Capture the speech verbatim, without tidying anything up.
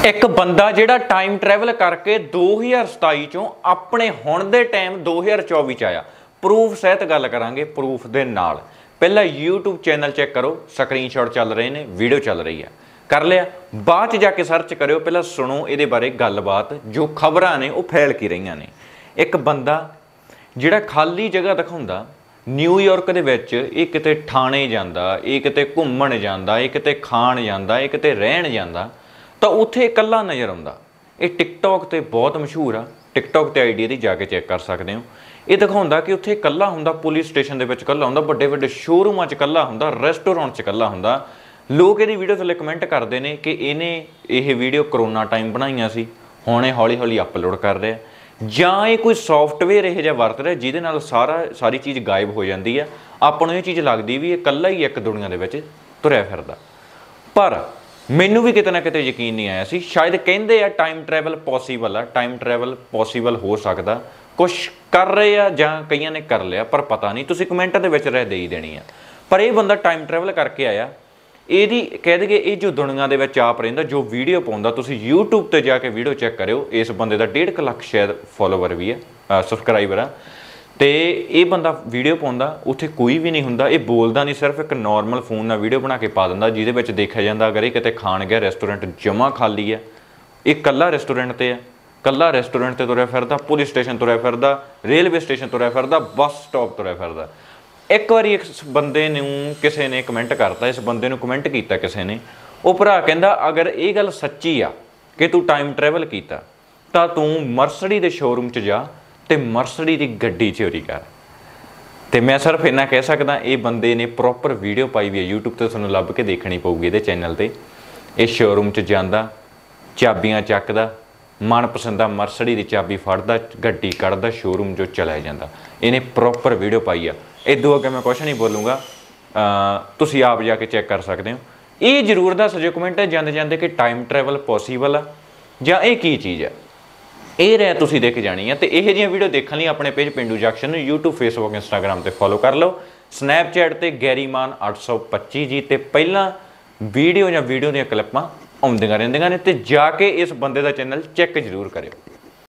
एक बंदा जिहड़ा टाइम ट्रैवल करके दो हज़ार सताई चों अपने हुण दे टाइम दो हज़ार चौबी च आया। प्रूफ सहित गल करांगे, प्रूफ दे नाल। पहला यूट्यूब चैनल चैक करो, स्क्रीनशॉट चल रहे ने, वीडियो चल रही है, कर लिया। बाद च जाके सर्च करो, पहला सुनो इहदे बारे गलबात जो खबरां ने वो फैल की रही ने। एक बंदा जिहड़ा खाली जगह दिखाउंदा न्यूयॉर्क दे विच, ये किते ठाणे जांदा, ये किते घुम्मण जांदा, ये किते खाण जांदा, ये किते रहण जांदा, तो उत्थे इकल्ला नज़र आउंदा। ये टिकटॉक ते बहुत मशहूर आ, टिकटॉक ते आईडी दी जाके चैक कर सकते हो। ये दिखाउंदा कि उत्थे इकल्ला हुंदा, पुलिस स्टेशन दे विच इकल्ला हुंदा, वड्डे वड्डे शोरूमां च इकल्ला हुंदा, रेस्टोरेंट च इकल्ला हुंदा। लोग इहदी वीडियो थल्ले कमेंट करदे ने कि इहने ये वीडियो करोना टाइम बनाईआं सी, हुण इह हौली हौली अपलोड कर रहा, जां ये कोई सॉफ्टवेयर इहो जिहा वरत रहा जिहदे नाल सारा सारी चीज़ गायब हो जाती है। आपां नूं इह चीज़ लगदी भी इकल्ला ही एक दुनिया दे विच तुरिया फिरदा। पर मैनू भी किते ना किते यकीन नहीं आया सी। शायद कहंदे आ टाइम ट्रैवल पॉसीबल आ, टाइम ट्रैवल पॉसीबल हो सकदा, कुछ कर रहे आ जां कईयां ने कर लिया, पर पता नहीं। तुसीं कमेंट दे विच रह दे ही देनी आ। पर यह बंदा टाइम ट्रैवल करके आया, ਇਹਦੀ कह दे ये जो दुनिया के विच आप रहिंदा, जो वीडियो पाउंदा, तुसीं यूट्यूब ते जाके वीडियो चैक करियो। इस बंदे का डेढ़ क लख शायद फॉलोवर भी है, सबसक्राइबर आ। तो ये बंदा वीडियो पाउंदा, उत्थे कोई भी नहीं हुंदा, ये बोलदा नहीं, सिर्फ एक नॉर्मल फोन नाल वीडियो बना के पा दिंदा, जिहदे विच देखिया जांदा अगर ये किते खाण गया रेस्टोरेंट जमा खाली है, ये कल्ला रेस्टोरेंट ते है, कल्ला रेस्टोरेंट ते तुरिया फिरदा, पुलिस स्टेशन तुरिया फिरदा, रेलवे स्टेशन तुरिया फिरदा, बस स्टॉप तुरिया फिरदा। एक बार इस बंदे नूं किसी ने कमेंट करता, इस बंदे नूं कमेंट कीता किसी ने, वो भरा कहंदा अगर ये गल सच्ची आ कि तू टाइम ट्रैवल कीता तां तू मर्सडी दे शोरूम च जा ते मर्सडी दी गड्डी चोरी कर। तो मैं सिर्फ इन्ना कह सकदा, ये बंदे ने प्रॉपर वीडियो पाई भी है यूट्यूब ते, तुहानूं लभ के देखनी पऊगी इहदे चैनल ते। इस शोरूम च जांदा, चाबियां चकदा, मनपसंदा मर्सडी की चाबी फड़दा, गड्डी कढ़दा, शोरूम जो चला जांदा। इन्हें प्रॉपर वीडियो पाई आ। इदों अगे मैं कुछ नहीं बोलूँगा, तुसीं आप जाके चैक कर सकते हो। ये जरूर दस जो कमेंट जाते जाते कि टाइम ट्रैवल पॉसीबल आ जां ये की चीज़ है, ये रह तुसीं देख जानी है। तो यह जी वीडियो देखने अपने page Pendu junction YouTube Facebook Instagram पर फॉलो कर लो, स्नैपचैट पर गैरीमान अठ सौ पच्ची जी। तो पहला वीडियो या वीडियो दी क्लिपां आउंदियां रहिंदियां ने, ते जाके इस बंदे का चैनल चैक जरूर करियो।